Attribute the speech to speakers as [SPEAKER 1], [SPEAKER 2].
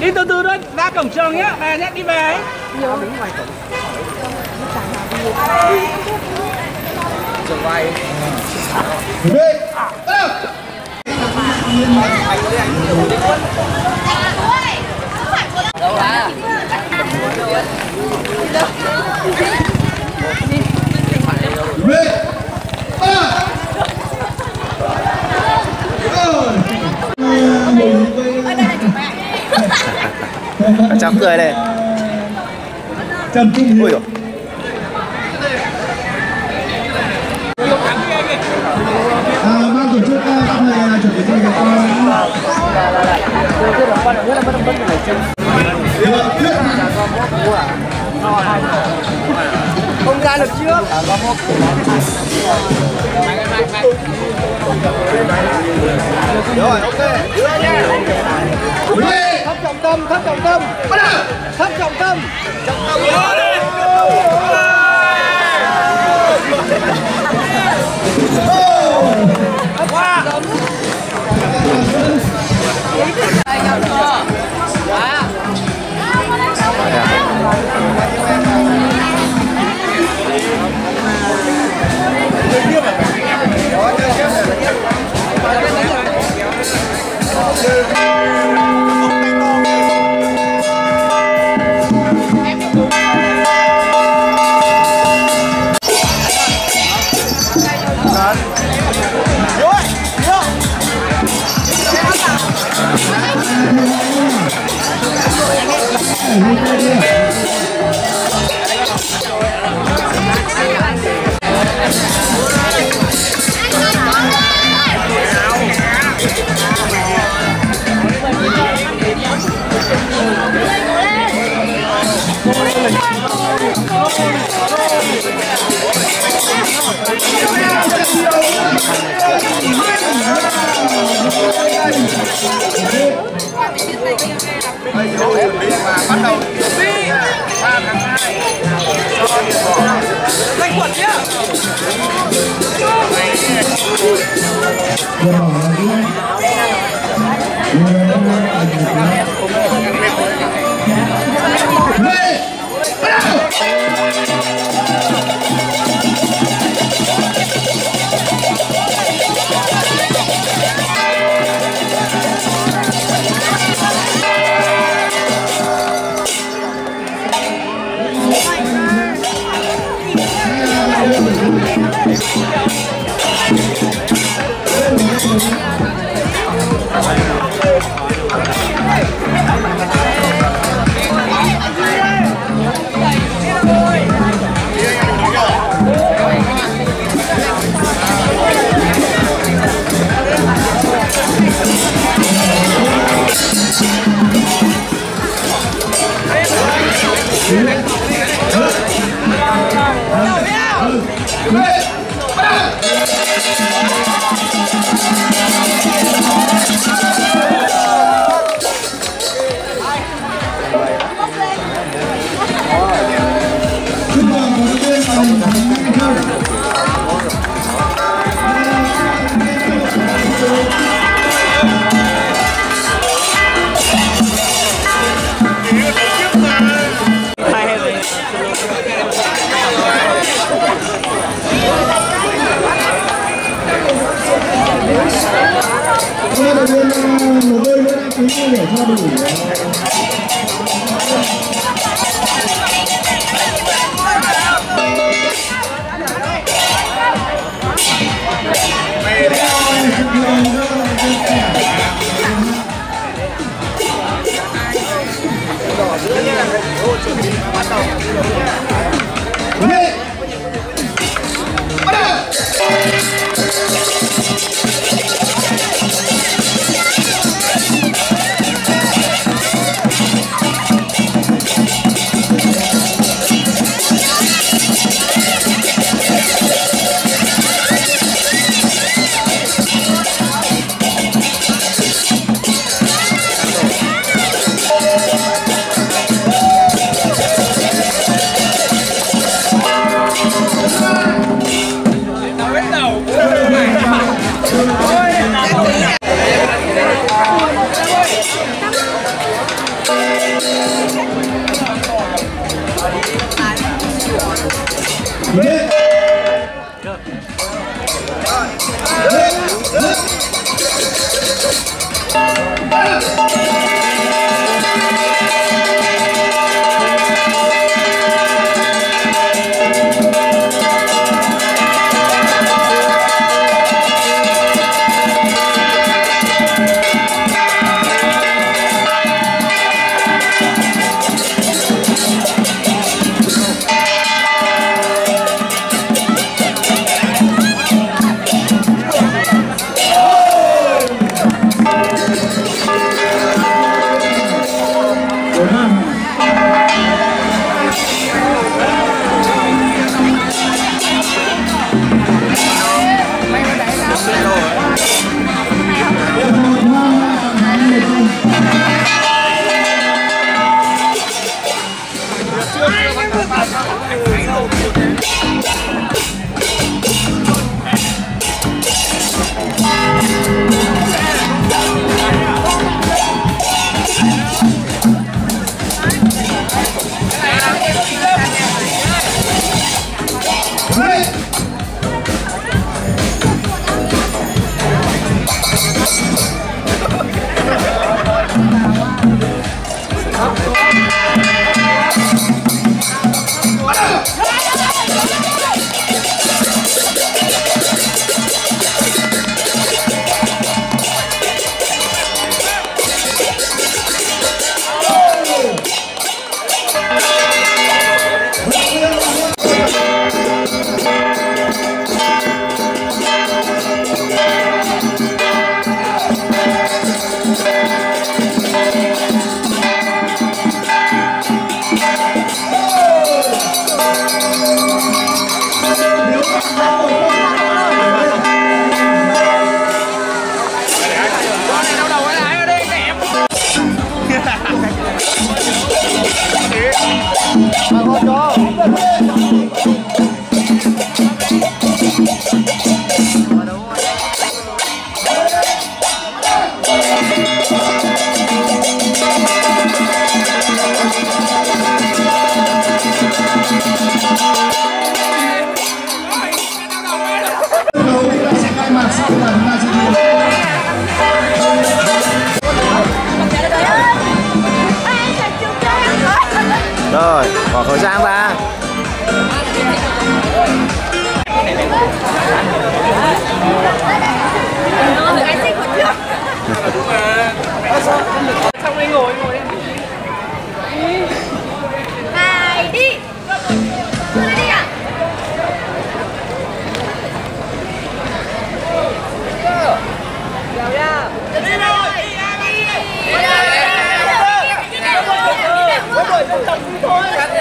[SPEAKER 1] Đi từ từ thôi, ra cổng trường nhé, về nhé, đi về ấy.
[SPEAKER 2] Đứng ngoài cổng. Trường quay.
[SPEAKER 3] Chuẩn bị. Bắt đầu.
[SPEAKER 2] Đâu ra?
[SPEAKER 3] Chuẩn bị.
[SPEAKER 2] Cháu cười đây.
[SPEAKER 3] Trần Trung Hiếu.
[SPEAKER 2] Ui dồi.
[SPEAKER 3] Ban tổ chức các thầy chuẩn bị cho các con.
[SPEAKER 2] Không ra được trước. Rồi, ok. Đưa nha. Thấp trọng tâm, thấp trọng tâm. Bắt đầu. Thấp trọng tâm. Trọng tâm. Qua. Bắt đầu đi 3 tháng 2 danh quật nhá. Rồi, bỏ khẩu trang ra.
[SPEAKER 1] Xong anh ngồi đi.
[SPEAKER 4] Này đi. Đưa đi ạ. Kéo ra. Đi rồi. Đi. Đi. Đi. Đi. Đi. Đi. Đi.